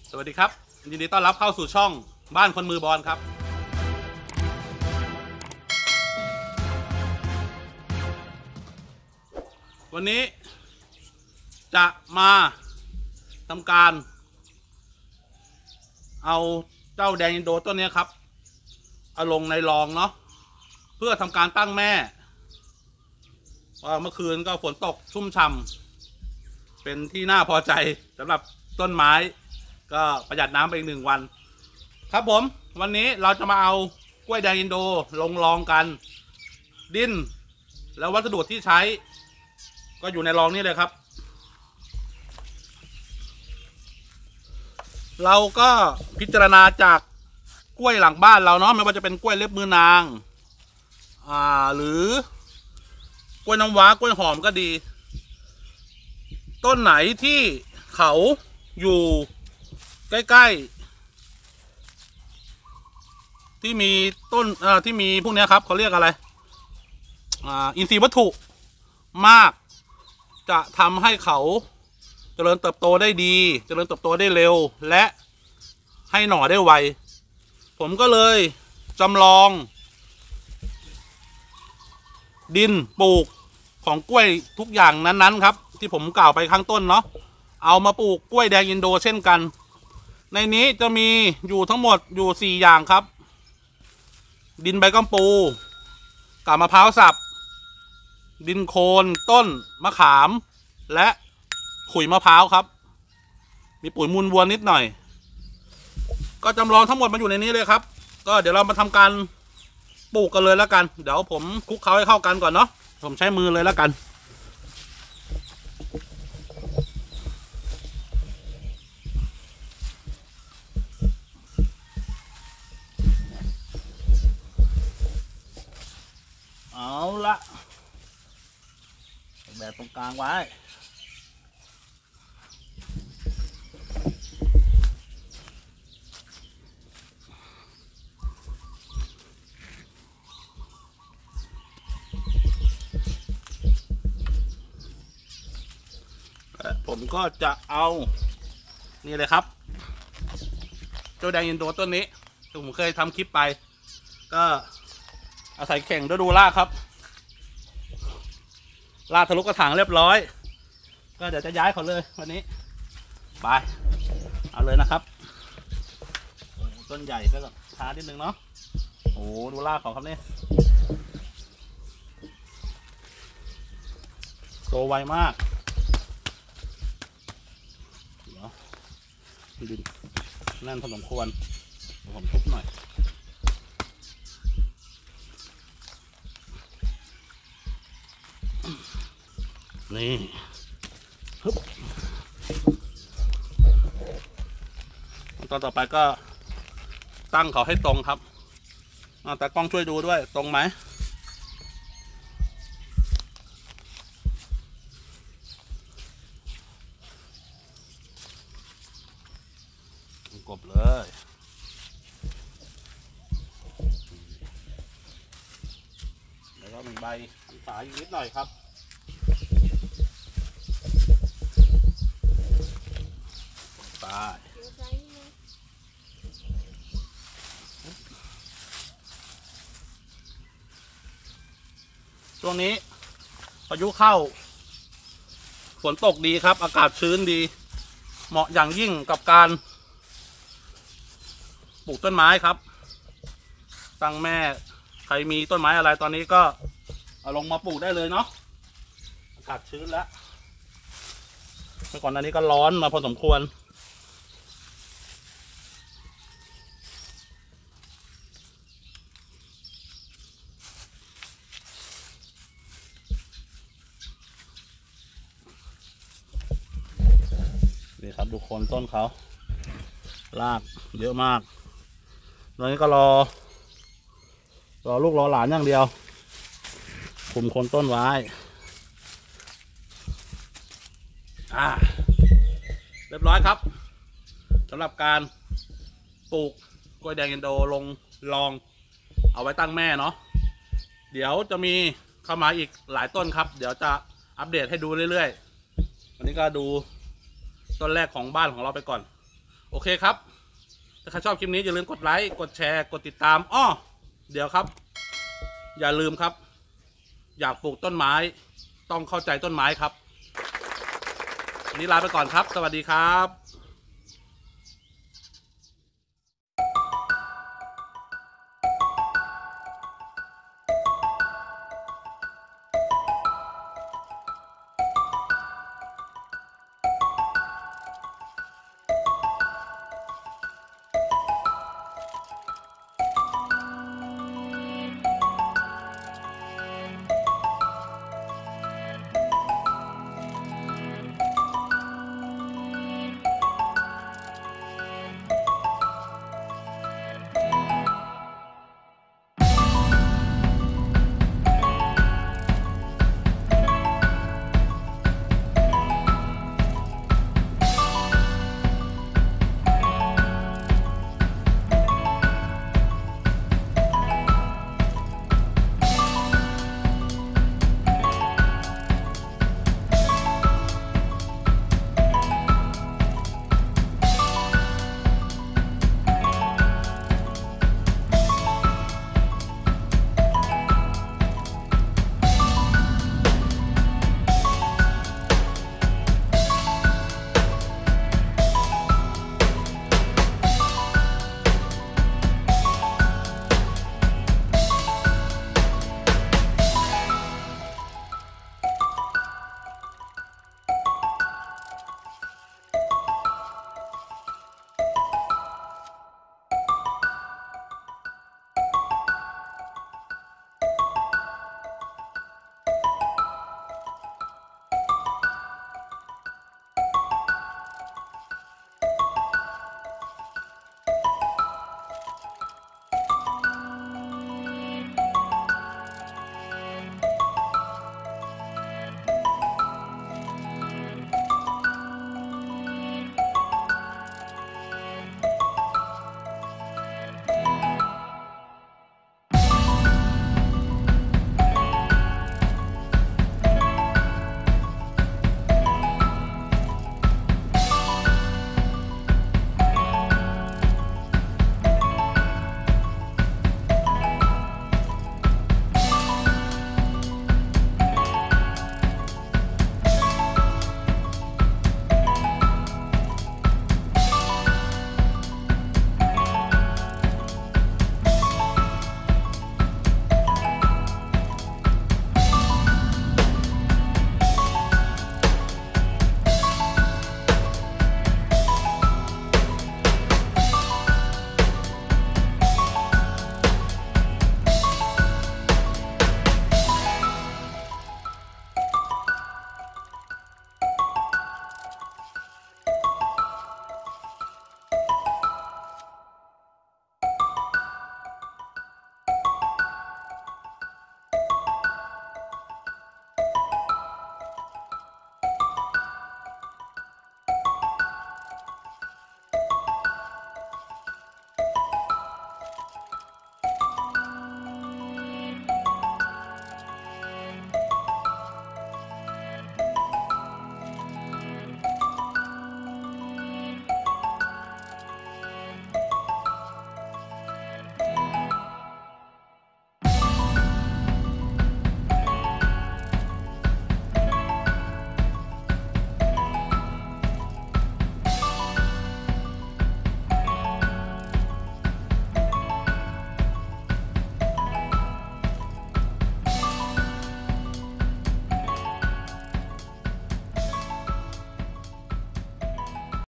สวัสดีครับยินดีต้อนรับเข้าสู่ช่องบ้านคนมือบอลครับวันนี้จะมาทำการเอาเจ้าแดงอินโดต้นนี้ครับเอาลงในรองเนาะเพื่อทำการตั้งแม่เมื่อคืนก็ฝนตกชุ่มฉ่ำเป็นที่น่าพอใจสำหรับต้นไม้ก็ประหยัดน้ำไปอีก1 วันครับผมวันนี้เราจะมาเอากล้วยแดงอินโดลงรองกันดินแล้ววัสดุที่ใช้ก็อยู่ในรองนี้เลยครับเราก็พิจารณาจากกล้วยหลังบ้านเราเนาะไม่ว่าจะเป็นกล้วยเล็บมือนางหรือกล้วยน้ำว้ากล้วยหอมก็ดีต้นไหนที่เขาอยู่ใกล้ๆที่มีต้นที่มีพวกนี้ครับเขาเรียกอะไรอินทรีย์วัตถุมากจะทำให้เขาเจริญเติบโตได้ดีเจริญเติบโตได้เร็วและให้หน่อได้ไวผมก็เลยจำลองดินปลูกของกล้วยทุกอย่างนั้นๆครับที่ผมกล่าวไปข้างต้นเนาะเอามาปลูกกล้วยแดงอินโดเช่นกันในนี้จะมีอยู่ทั้งหมดอยู่4 อย่างครับดินใบกัมปูกาบมะพร้าวสับดินโคนต้นมะขามและขุยมะพร้าวครับมีปุ๋ยมูลวัวนิดหน่อยก็จำลองทั้งหมดมาอยู่ในนี้เลยครับก็เดี๋ยวเรามาทำการปลูกกันเลยแล้วกันเดี๋ยวผมคลุกเคล้าให้เข้ากันก่อนเนาะผมใช้มือเลยแล้วกันเอาละแบบตรงกลางไว้ผมก็จะเอานี่เลยครับเจ้าแดงอินโดต้นนี้ที่ผมเคยทำคลิปไปก็อาศัยแข่งด้วยดูลากครับลากทะลุกระถางเรียบร้อยก็เดี๋ยวจะย้ายเขาเลยวันนี้ไปเอาเลยนะครับต้นใหญ่ก็ช้านิดนึงเนาะโอ้ดูลากเขาครับนี่โตไวมากดินแน่นพอสมควรผมทุบหน่อยนี่ฮึบตอนต่อไปก็ตั้งเขาให้ตรงครับแต่กล้องช่วยดูด้วยตรงไหมกบเลยแล้วก็1 ใบฝาอยู่นิดหน่อยครับไปช่วงนี้พายุเข้าฝนตกดีครับอากาศชื้นดีเหมาะอย่างยิ่งกับการปลูกต้นไม้ครับตั้งแม่ใครมีต้นไม้อะไรตอนนี้ก็เอาลงมาปลูกได้เลยเนาะอากาศชื้นแล้วเมื่อก่อนอันนี้ก็ร้อนมาพอสมควรนี่ครับดูโคนต้นเขารากเยอะมากตอนนี้ก็รอลูกรอหลานอย่างเดียวคุมโคนต้นไว้เรียบร้อยครับสำหรับการปลูกกล้วยแดงอินโดลงรองเอาไว้ตั้งแม่เนาะเดี๋ยวจะมีเข้ามาอีกหลายต้นครับเดี๋ยวจะอัปเดตให้ดูเรื่อยๆวันนี้ก็ดูต้นแรกของบ้านของเราไปก่อนโอเคครับถ้าใครชอบคลิปนี้อย่าลืมกดไลค์กดแชร์กดติดตามอ้อเดี๋ยวครับอย่าลืมครับอยากปลูกต้นไม้ต้องเข้าใจต้นไม้ครับวันนี้ลาไปก่อนครับสวัสดีครับ